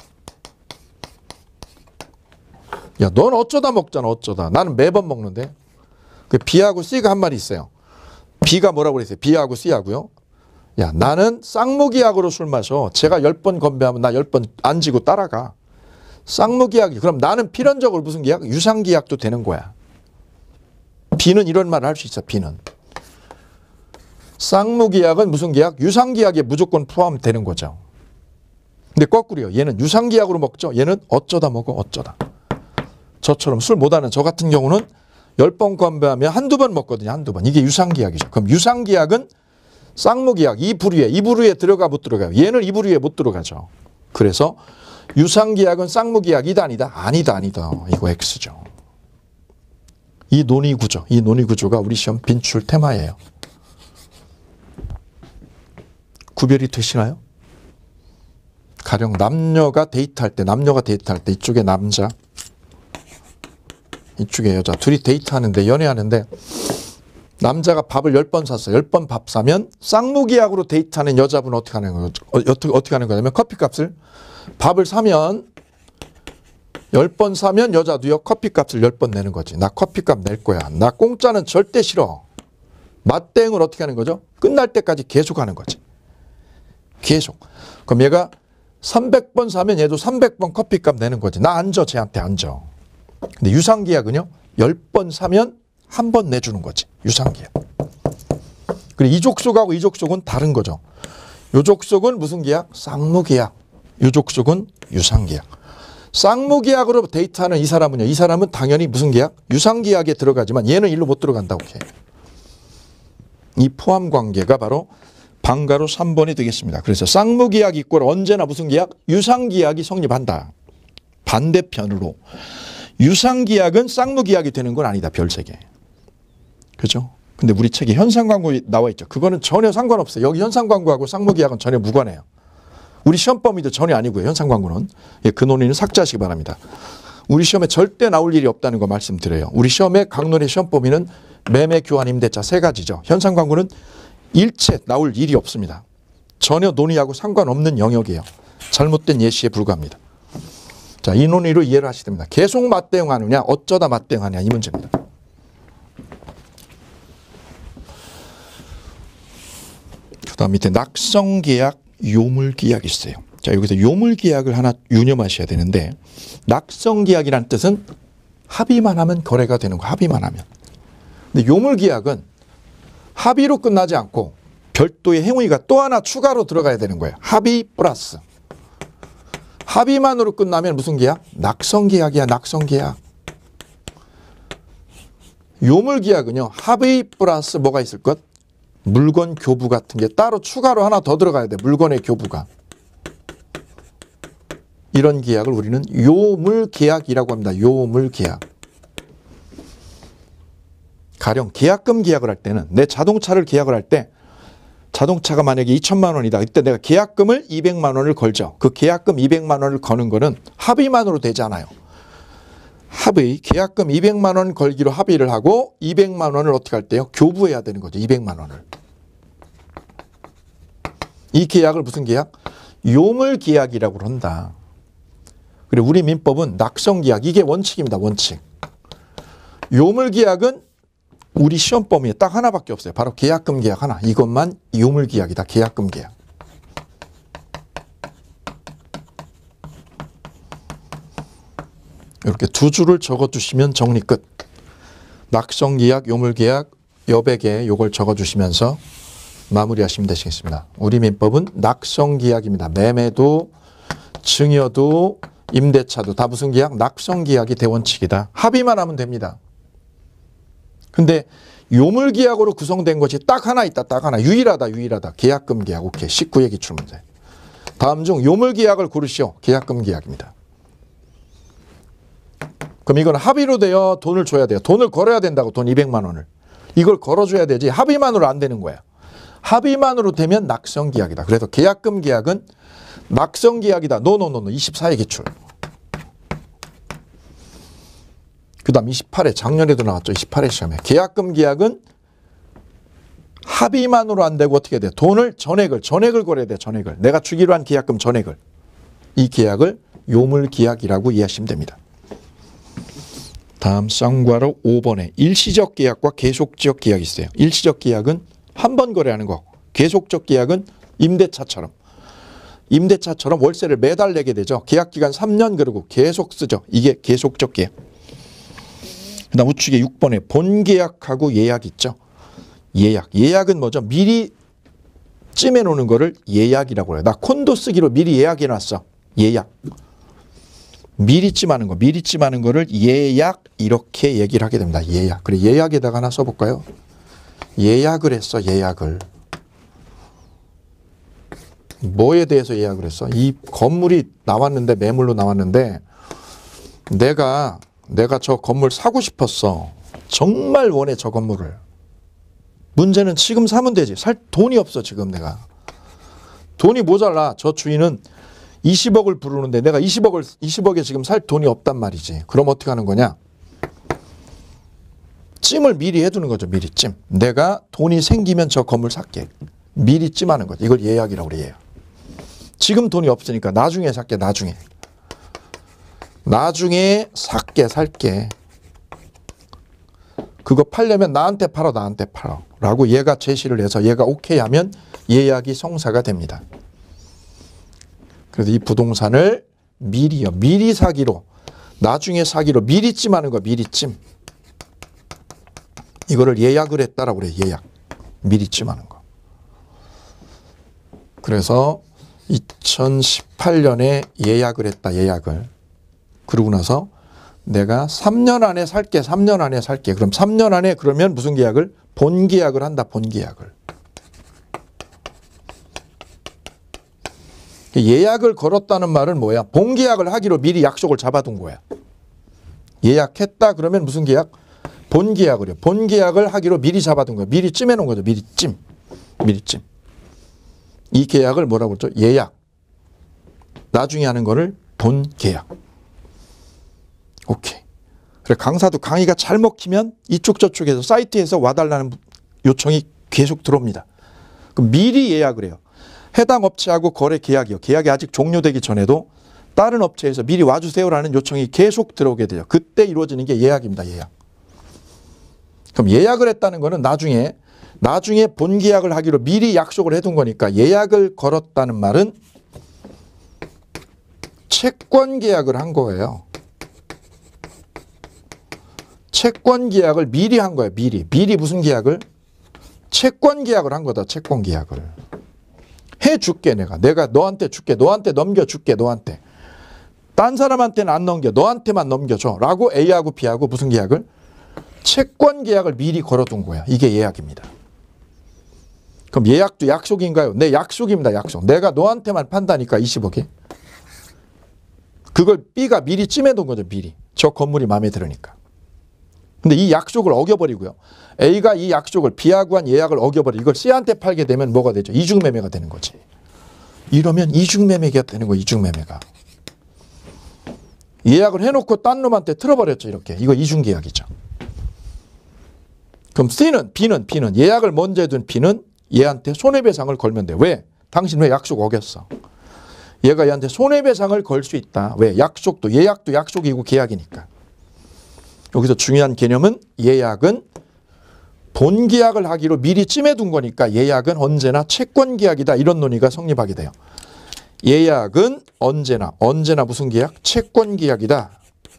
A: 야, 넌 어쩌다 먹잖아. 어쩌다. 나는 매번 먹는데. 그 B하고 C가 한 말이 있어요. B가 뭐라고 그랬어요? B하고 C하고요. 야, 나는 쌍무계약으로 술 마셔. 제가 10번 건배하면 나 10번 안 지고 따라가. 쌍무계약이. 그럼 나는 필연적으로 무슨 계약? 유상계약도 되는 거야. B는 이런 말을 할 수 있어. B는. 쌍무계약은 무슨 계약? 유상계약에 무조건 포함되는 거죠. 근데 거꾸로요. 얘는 유상계약으로 먹죠. 얘는 어쩌다 먹어. 어쩌다. 저처럼 술 못하는 저 같은 경우는 10번 건배하면 한두 번 먹거든요. 한두 번. 이게 유상계약이죠. 그럼 유상계약은 쌍무계약 이 부류에 들어가 못 들어가요. 얘는 이 부류에 못 들어가죠. 그래서 유상계약은 쌍무계약이다 아니다? 아니다. 이거 X죠. 이 논의구조. 이 논의구조가 우리 시험 빈출 테마예요. 구별이 되시나요? 가령 남녀가 데이트할 때 이쪽에 남자 이쪽에 여자 둘이 데이트하는데 연애하는데 남자가 밥을 10번 샀어요. 10번 밥 사면 쌍무계약으로 데이트하는 여자분은 어떻게 하는 거죠? 어떻게 하는 거냐면 커피값을 밥을 사면 10번 사면 여자도요. 커피값을 10번 내는 거지. 나 커피값 낼 거야. 나 공짜는 절대 싫어. 맞대응을 어떻게 하는 거죠? 끝날 때까지 계속 하는 거지. 계속. 그럼 얘가 300번 사면 얘도 300번 커피값 내는 거지. 나 안 줘. 쟤한테 안 줘. 근데 유상계약은요. 10번 사면 한 번 내주는 거지. 유상계약. 그리고 이 족속하고 이 족속은 다른 거죠. 요 족속은 무슨 계약? 쌍무계약. 요 족속은 유상계약. 쌍무계약으로 데이트하는 이 사람은요. 이 사람은 당연히 무슨 계약? 유상계약에 들어가지만 얘는 일로 못 들어간다고 해. 이 포함관계가 바로 방가로 3번이 되겠습니다. 그래서 쌍무계약 이꼴 언제나 무슨 계약? 유상계약이 성립한다. 반대편으로 유상계약은 쌍무계약이 되는 건 아니다. 별세계. 그죠? 근데 우리 책에 현상광고 나와 있죠. 그거는 전혀 상관없어요. 여기 현상광고하고 쌍무계약은 전혀 무관해요. 우리 시험 범위도 전혀 아니고요. 현상광고는. 예, 그 논의는 삭제하시기 바랍니다. 우리 시험에 절대 나올 일이 없다는 거 말씀드려요. 우리 시험에 강론의 시험 범위는 매매, 교환, 임대차 세 가지죠. 현상광고는 일체 나올 일이 없습니다. 전혀 논의하고 상관없는 영역이에요. 잘못된 예시에 불과합니다. 자, 이 논의로 이해를 하시면 됩니다. 계속 맞대응하느냐, 어쩌다 맞대응하느냐 이 문제입니다. 그 다음 밑에 낙성계약, 요물계약이 있어요. 자, 여기서 요물계약을 하나 유념하셔야 되는데 낙성계약이란 뜻은 합의만 하면 거래가 되는 거. 합의만 하면. 근데 요물계약은 합의로 끝나지 않고 별도의 행위가 또 하나 추가로 들어가야 되는 거예요. 합의 플러스. 합의만으로 끝나면 무슨 계약? 낙성계약이야. 낙성계약. 요물계약은요. 합의 플러스 뭐가 있을 것? 물건 교부 같은 게 따로 추가로 하나 더 들어가야 돼. 물건의 교부가. 이런 계약을 우리는 요물계약이라고 합니다. 요물계약. 가령 계약금 계약을 할 때는 내 자동차를 계약을 할 때 자동차가 만약에 2천만 원이다. 이때 내가 계약금을 200만 원을 걸죠. 그 계약금 200만 원을 거는 거는 합의만으로 되지 않아요. 합의, 계약금 200만 원 걸기로 합의를 하고 200만 원을 어떻게 할 때요? 교부해야 되는 거죠. 200만 원을. 이 계약을 무슨 계약? 요물계약이라고 한다. 그리고 우리 민법은 낙성계약, 이게 원칙입니다. 원칙. 요물계약은 우리 시험 범위에 딱 하나밖에 없어요. 바로 계약금 계약 하나. 이것만 요물계약이다. 계약금 계약. 이렇게 두 줄을 적어주시면 정리 끝. 낙성계약, 요물계약, 여백에 요걸 적어주시면서 마무리하시면 되시겠습니다. 우리 민법은 낙성계약입니다. 매매도, 증여도, 임대차도 다 무슨 계약? 낙성계약이 대원칙이다. 합의만 하면 됩니다. 근데 요물계약으로 구성된 것이 딱 하나 있다. 딱 하나. 유일하다. 유일하다. 계약금 계약. 오케이. 19회 기출문제. 다음 중 요물계약을 고르시오. 계약금 계약입니다. 그럼 이건 합의로 되어 돈을 줘야 돼요. 돈을 걸어야 된다고. 돈 200만 원을. 이걸 걸어줘야 되지. 합의만으로 안 되는 거야. 합의만으로 되면 낙성계약이다. 그래서 계약금 계약은 낙성계약이다. 노노노노. 24회 기출. 그 다음 28회 작년에도 나왔죠. 28회 시험에. 계약금 계약은 합의만으로 안 되고 어떻게 돼? 돈을 전액을 걸어야 돼. 전액을. 내가 주기로 한 계약금 전액을. 이 계약을 요물계약이라고 이해하시면 됩니다. 다음 쌍괄호 5번에 일시적 계약과 계속적 계약이 있어요. 일시적 계약은 한 번 거래하는 거. 계속적 계약은 임대차처럼 월세를 매달 내게 되죠. 계약기간 3년 그리고 계속 쓰죠. 이게 계속적 계약. 그 다음 우측에 6번에 본계약하고 예약 있죠. 예약은 뭐죠? 미리 찜해 놓는 거를 예약이라고 해요. 나 콘도 쓰기로 미리 예약해 놨어. 예약. 미리 찜하는 거를 예약 이렇게 얘기를 하게 됩니다. 예약. 그래 예약에다가 하나 써볼까요? 예약을 했어. 예약을. 뭐에 대해서 예약을 했어? 이 건물이 나왔는데 매물로 나왔는데 내가 저 건물 사고 싶었어. 정말 원해 저 건물을. 문제는 지금 사면 되지. 살 돈이 없어 지금 내가. 돈이 모자라. 저 주인은 20억을 부르는데 내가 20억에 지금 살 돈이 없단 말이지. 그럼 어떻게 하는 거냐? 찜을 미리 해두는 거죠. 미리 찜. 내가 돈이 생기면 저 건물 살게. 미리 찜하는 거지. 이걸 예약이라고 그래. 예약. 지금 돈이 없으니까 나중에 살게. 나중에 살게. 그거 팔려면 나한테 팔어. 라고 얘가 제시를 해서 얘가 오케이 하면 예약이 성사가 됩니다. 그래서 이 부동산을 미리 사기로, 나중에 사기로 미리 찜하는 거, 미리 찜. 이거를 예약을 했다라고 그래. 예약. 미리 찜하는 거. 그래서 2018년에 예약을 했다. 예약을. 그러고 나서 내가 3년 안에 살게. 그럼 3년 안에 그러면 무슨 계약을? 본계약을 한다. 본계약을. 예약을 걸었다는 말은 뭐야? 본계약을 하기로 미리 약속을 잡아둔 거야. 예약했다 그러면 무슨 계약? 본계약을 해요. 본계약을 하기로 미리 잡아둔 거야. 미리 찜해놓은 거죠. 미리 찜. 이 계약을 뭐라고 그러죠? 예약. 나중에 하는 거를 본계약. 오케이. 그래 강사도 강의가 잘 먹히면 이쪽 저쪽에서 사이트에서 와달라는 요청이 계속 들어옵니다. 그럼 미리 예약을 해요. 해당 업체하고 거래 계약이요. 계약이 아직 종료되기 전에도 다른 업체에서 미리 와주세요라는 요청이 계속 들어오게 돼요. 그때 이루어지는 게 예약입니다. 예약. 그럼 예약을 했다는 거는 나중에 본계약을 하기로 미리 약속을 해둔 거니까 예약을 걸었다는 말은 채권 계약을 한 거예요. 채권 계약을 미리 한 거예요. 미리 무슨 계약을? 채권 계약을 한 거다. 채권 계약을. 해줄게 내가 너한테 줄게. 너한테 넘겨줄게. 너한테. 딴 사람한테는 안 넘겨. 너한테만 넘겨줘. 라고 A하고 B하고 무슨 계약을? 채권 계약을 미리 걸어둔 거야. 이게 예약입니다. 그럼 예약도 약속인가요? 네, 약속입니다. 약속. 내가 너한테만 판다니까 20억에. 그걸 B가 미리 찜해둔 거죠. 미리. 저 건물이 마음에 들으니까. 근데 이 약속을 어겨버리고요. A가 이 약속을 B하고 한 예약을 어겨버리고 이걸 C한테 팔게 되면 뭐가 되죠? 이중매매가 되는 거지. 이러면 이중매매가 되는 거예요. 이중매매가. 예약을 해놓고 딴 놈한테 틀어버렸죠. 이렇게. 이거 이중계약이죠. 그럼 B는 예약을 먼저 해둔 B는 얘한테 손해배상을 걸면 돼. 왜? 당신 왜 약속 어겼어? 얘가 얘한테 손해배상을 걸 수 있다. 왜? 예약도 약속이고 계약이니까. 여기서 중요한 개념은 예약은 본계약을 하기로 미리 찜해둔 거니까 예약은 언제나 채권계약이다. 이런 논의가 성립하게 돼요. 예약은 언제나 무슨 계약? 채권계약이다.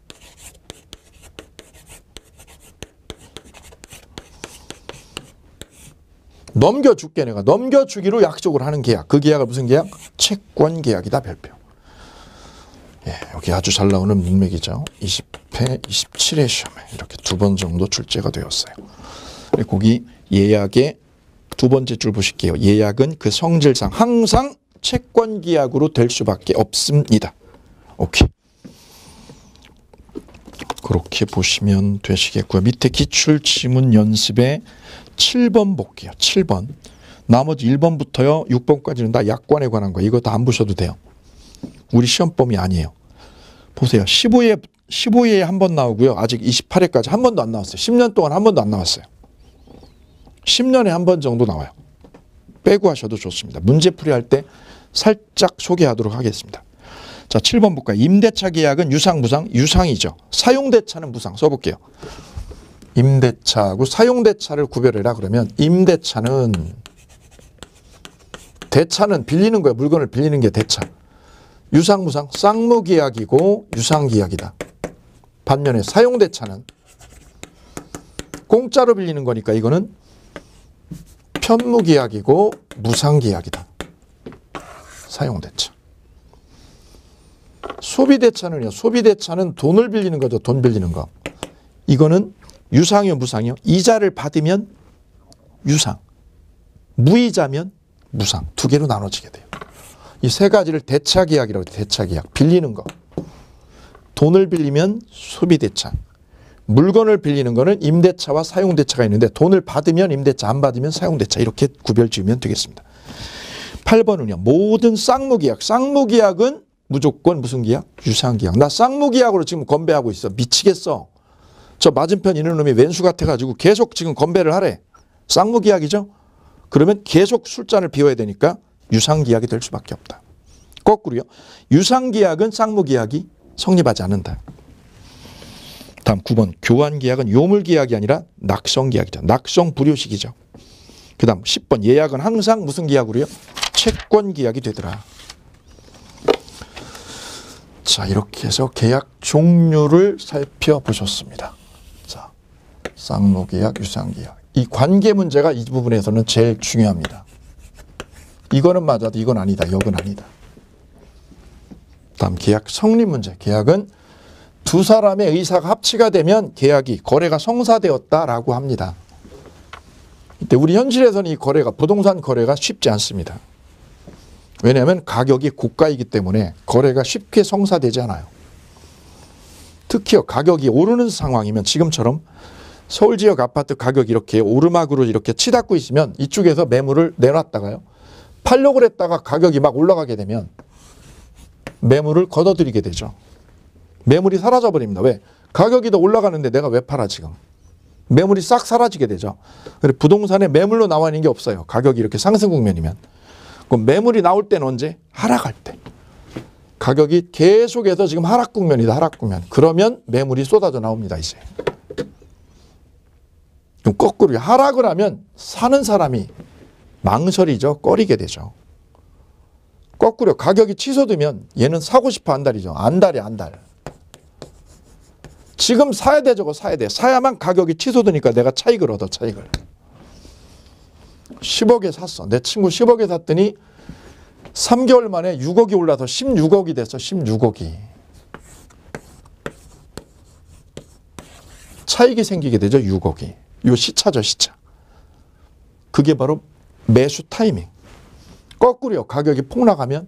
A: 넘겨줄게 내가. 넘겨주기로 약속을 하는 계약. 그 계약을 무슨 계약? 채권계약이다. 별표. 예, 여기 아주 잘 나오는 문맥이죠. 20회, 27회 시험에 이렇게 2번 정도 출제가 되었어요. 거기 예약의 두 번째 줄 보실게요. 예약은 그 성질상 항상 채권계약으로 될 수밖에 없습니다. 오케이. 그렇게 보시면 되시겠고요. 밑에 기출지문 연습에 7번 볼게요. 7번. 나머지 1번부터요. 6번까지는 다 약관에 관한 거. 이거 다 안 보셔도 돼요. 우리 시험범위 아니에요. 보세요. 15회에 한 번 나오고요. 아직 28회까지 한 번도 안 나왔어요. 10년 동안 한 번도 안 나왔어요. 10년에 한 번 정도 나와요. 빼고 하셔도 좋습니다. 문제풀이 할 때 살짝 소개하도록 하겠습니다. 자, 7번 볼까요? 임대차 계약은 유상, 무상? 유상이죠. 사용대차는 무상. 써볼게요. 임대차하고 사용대차를 구별해라 그러면 임대차는 대차는 빌리는 거예요. 물건을 빌리는 게 대차. 유상, 무상? 쌍무계약이고 유상계약이다. 반면에 사용대차는 공짜로 빌리는 거니까 이거는 편무계약이고 무상계약이다. 사용대차. 소비대차는요. 소비대차는 돈을 빌리는 거죠. 돈 빌리는 거. 이거는 유상이요, 무상이요? 이자를 받으면 유상, 무이자면 무상. 두 개로 나눠지게 돼요. 이 세 가지를 대차계약이라고 해요. 대차계약. 빌리는 거. 돈을 빌리면 소비대차. 물건을 빌리는 거는 임대차와 사용대차가 있는데 돈을 받으면 임대차, 안 받으면 사용대차. 이렇게 구별 지으면 되겠습니다. 8번은요. 모든 쌍무계약. 쌍무계약은 무조건 무슨 계약? 유상계약. 나 쌍무계약으로 지금 건배하고 있어. 미치겠어. 저 맞은편 있는 놈이 왼수 같아가지고 계속 지금 건배를 하래. 쌍무계약이죠? 그러면 계속 술잔을 비워야 되니까 유상계약이 될 수밖에 없다. 거꾸로요. 유상계약은 쌍무계약이 성립하지 않는다. 다음 9번. 교환계약은 요물계약이 아니라 낙성계약이죠. 낙성 불효식이죠. 그 다음 10번. 예약은 항상 무슨 계약으로요? 채권계약이 되더라. 자, 이렇게 해서 계약 종류를 살펴보셨습니다. 자, 쌍무계약, 유상계약. 이 관계 문제가 이 부분에서는 제일 중요합니다. 이거는 맞아도 이건 아니다. 이건 아니다. 다음 계약 성립 문제. 계약은 두 사람의 의사가 합치가 되면 계약이 거래가 성사되었다라고 합니다. 근데 우리 현실에서는 이 거래가 부동산 거래가 쉽지 않습니다. 왜냐하면 가격이 고가이기 때문에 거래가 쉽게 성사되지 않아요. 특히 가격이 오르는 상황이면 지금처럼 서울 지역 아파트 가격이 이렇게 오르막으로 이렇게 치닫고 있으면 이쪽에서 매물을 내놨다가요. 팔려고 했다가 가격이 막 올라가게 되면 매물을 걷어들이게 되죠. 매물이 사라져버립니다. 왜? 가격이 더 올라가는데 내가 왜 팔아 지금. 매물이 싹 사라지게 되죠. 그래서 부동산에 매물로 나와 있는 게 없어요. 가격이 이렇게 상승 국면이면. 그럼 매물이 나올 때는 언제? 하락할 때. 가격이 계속해서 지금 하락 국면이다. 하락 국면. 그러면 매물이 쏟아져 나옵니다. 이제. 그럼 거꾸로 하락을 하면 사는 사람이 망설이죠. 꺼리게 되죠. 거꾸로 가격이 취소되면 얘는 사고 싶어 한달이죠. 안달이 안달. 지금 사야 돼. 저거 사야 돼. 사야만 가격이 취소되니까 내가 차익을 얻어. 차익을. 10억에 샀어. 내 친구 10억에 샀더니 3개월 만에 6억이 올라서 16억이 됐어. 16억이. 차익이 생기게 되죠. 6억이. 요 시차죠. 시차. 그게 바로 매수 타이밍. 거꾸로요. 가격이 폭락하면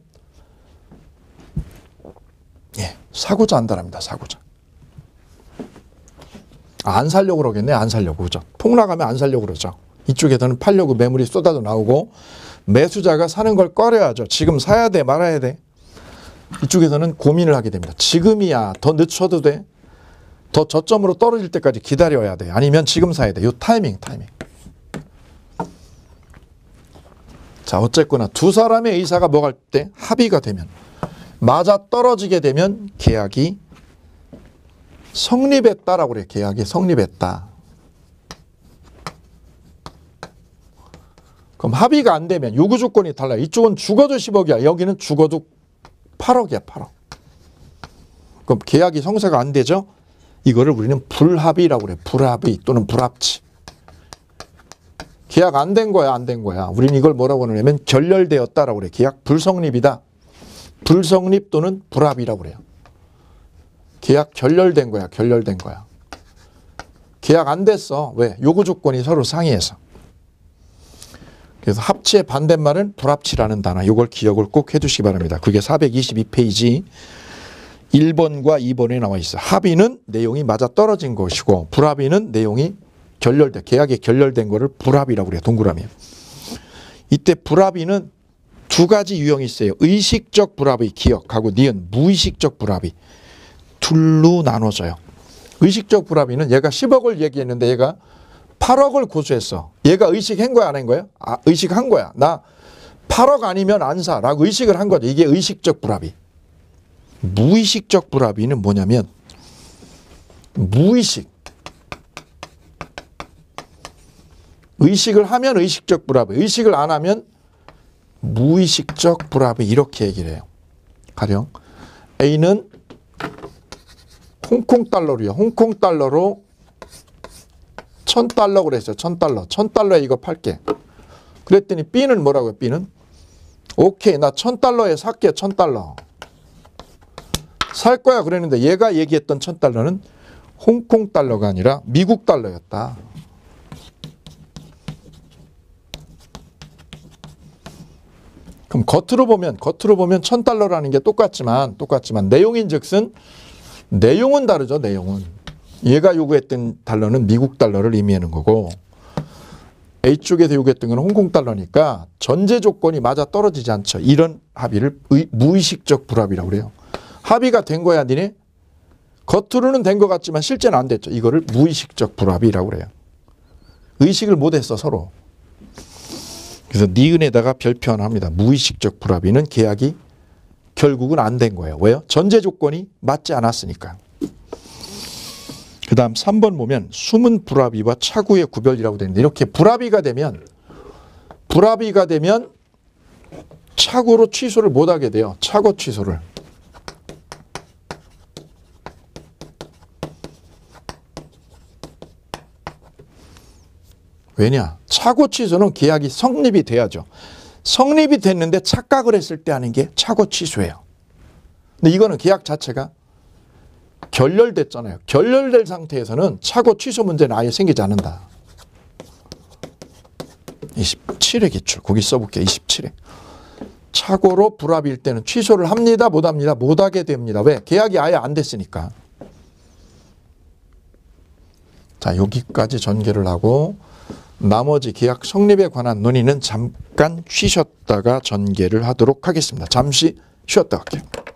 A: 사고자 한다랍니다. 사고자. 안 살려고 그러겠네. 안 살려고. 그죠? 폭락하면 안 살려고 그러죠. 이쪽에서는 팔려고 매물이 쏟아져 나오고 매수자가 사는 걸 꺼려야죠. 지금 사야 돼 말아야 돼. 이쪽에서는 고민을 하게 됩니다. 지금이야. 더 늦춰도 돼. 더 저점으로 떨어질 때까지 기다려야 돼. 아니면 지금 사야 돼. 요 타이밍. 자, 어쨌거나 두 사람의 의사가 뭐 할 때 합의가 되면 맞아 떨어지게 되면 계약이 성립했다라고 그래요. 계약이 성립했다. 그럼 합의가 안 되면 요구 조건이 달라요. 이쪽은 죽어도 10억이야. 여기는 죽어도 8억이야. 8억. 그럼 계약이 성사가 안 되죠? 이거를 우리는 불합의라고 그래요. 불합의 또는 불합치. 계약 안 된 거야. 안 된 거야. 우리는 이걸 뭐라고 하냐면 결렬되었다라고 그래요. 계약 불성립이다. 불성립 또는 불합의라고 그래요. 계약 결렬된 거야. 결렬된 거야. 계약 안 됐어. 왜? 요구 조건이 서로 상이해서. 그래서 합치의 반대말은 불합치라는 단어. 이걸 기억을 꼭 해두시기 바랍니다. 그게 422페이지 1번과 2번에 나와 있어. 합의는 내용이 맞아 떨어진 것이고 불합의는 내용이 결렬돼. 계약이 결렬된 거를 불합의라고 그래요. 동그라미. 이때 불합의는 두 가지 유형이 있어요. 의식적 불합의, 기억하고 니은, 무의식적 불합의. 둘로 나눠져요. 의식적 불합의는 얘가 10억을 얘기했는데 얘가 8억을 고소했어. 얘가 의식한 거야, 안 한 거야? 아, 의식한 거야. 나 8억 아니면 안 사. 라고 의식을 한 거죠. 이게 의식적 불합의. 무의식적 불합의는 뭐냐면, 무의식. 의식을 하면 의식적 불합의, 의식을 안 하면 무의식적 불합의, 이렇게 얘기를 해요. 가령 A는 홍콩 달러로요. 홍콩 달러로 1,000달러 그랬어요. 1,000달러. 1,000달러에 이거 팔게. 그랬더니 B는 뭐라고요? B는 오케이, 나 1,000달러에 살게. 1,000달러. 살 거야 그랬는데 얘가 얘기했던 1,000달러는 홍콩 달러가 아니라 미국 달러였다. 그럼 겉으로 보면 1,000달러라는 게 똑같지만 내용인즉슨 내용은 다르죠. 내용은. 얘가 요구했던 달러는 미국 달러를 의미하는 거고 A쪽에서 요구했던 건 홍콩 달러니까 전제 조건이 맞아 떨어지지 않죠. 이런 합의를 무의식적 불합의라고 그래요. 합의가 된 거야 니네? 겉으로는 된 것 같지만 실제는 안 됐죠. 이거를 무의식적 불합의라고 그래요. 의식을 못했어 서로. 그래서 니은에다가 별표 하나 합니다. 무의식적 불합의는 계약이 결국은 안 된 거예요. 왜요? 전제 조건이 맞지 않았으니까. 그 다음 3번 보면 숨은 불합의와 착오의 구별이라고 되는데 이렇게 불합의가 되면 착오로 취소를 못하게 돼요. 착오 취소를. 왜냐? 착오 취소는 계약이 성립이 돼야죠. 성립이 됐는데 착각을 했을 때 하는 게 착오 취소예요. 근데 이거는 계약 자체가 결렬됐잖아요. 결렬된 상태에서는 착오 취소 문제는 아예 생기지 않는다. 27회 기출. 거기 써볼게요. 27회. 착오로 불합의일 때는 취소를 합니다. 못합니다. 못하게 됩니다. 왜? 계약이 아예 안 됐으니까. 자, 여기까지 전개를 하고 나머지 계약 성립에 관한 논의는 잠깐 쉬셨다가 전개를 하도록 하겠습니다. 잠시 쉬었다 갈게요.